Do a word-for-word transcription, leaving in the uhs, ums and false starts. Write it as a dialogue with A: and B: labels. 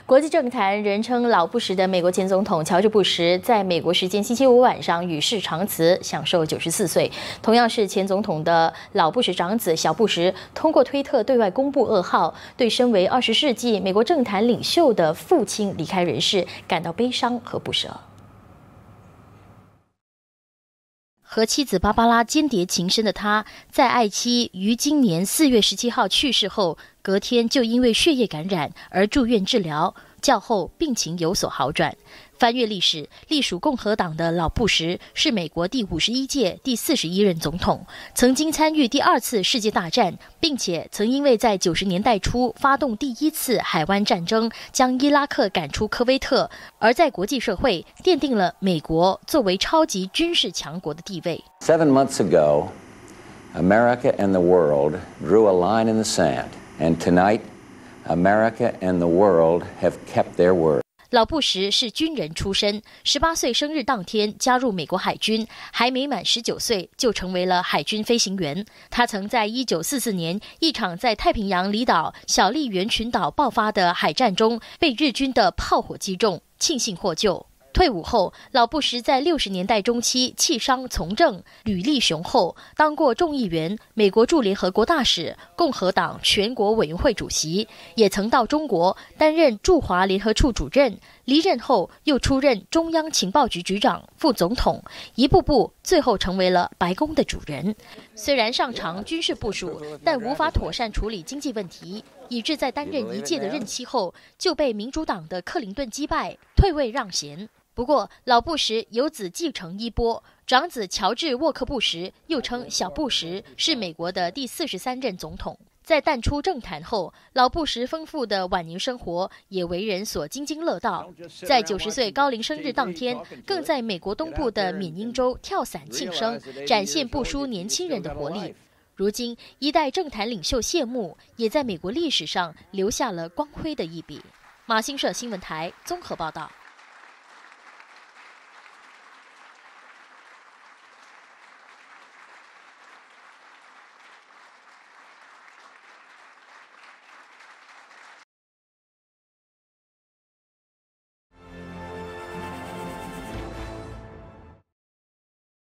A: 国际政坛人称“老布什”的美国前总统乔治·布什，在美国时间星期五晚上与世长辞，享受九十四岁。同样是前总统的老布什长子小布什，通过推特对外公布噩耗，对身为二十世纪美国政坛领袖的父亲离开人世感到悲伤和不舍。 和妻子芭芭拉间谍情深的他，在爱妻于今年四月十七号去世后，隔天就因为血液感染而住院治疗，较后病情有所好转。翻阅历史，隶属共和党的老布什是美国第五十一届第四十一任总统，曾经参与第二次世界大战，并且曾因为在九十年代初发动第一次海湾战争，将伊拉克赶出科威特，而在国际社会奠定了美国作为超级军事强国的地位。
B: Seven months ago, America and the world drew a line in the sand, and tonight, America and the world have kept their word.
A: 老布什是军人出身，十八岁生日当天加入美国海军，还没满十九岁就成为了海军飞行员。他曾在一九四四年一场在太平洋离岛小笠原群岛爆发的海战中被日军的炮火击中，庆幸获救。 退伍后，老布什在六十年代中期弃商从政，履历雄厚，当过众议员、美国驻联合国大使、共和党全国委员会主席，也曾到中国担任驻华联合处主任。离任后又出任中央情报局局长、副总统，一步步最后成为了白宫的主人。虽然上场军事部署，但无法妥善处理经济问题，以致在担任一届的任期后就被民主党的克林顿击败，退位让贤。 不过，老布什有子继承衣钵，长子乔治·沃克·布什，又称小布什，是美国的第四十三任总统。在淡出政坛后，老布什丰富的晚年生活也为人所津津乐道。在九十岁高龄生日当天，更在美国东部的缅因州跳伞庆生，展现不输年轻人的活力。如今，一代政坛领袖谢幕，也在美国历史上留下了光辉的一笔。马新社新闻台综合报道。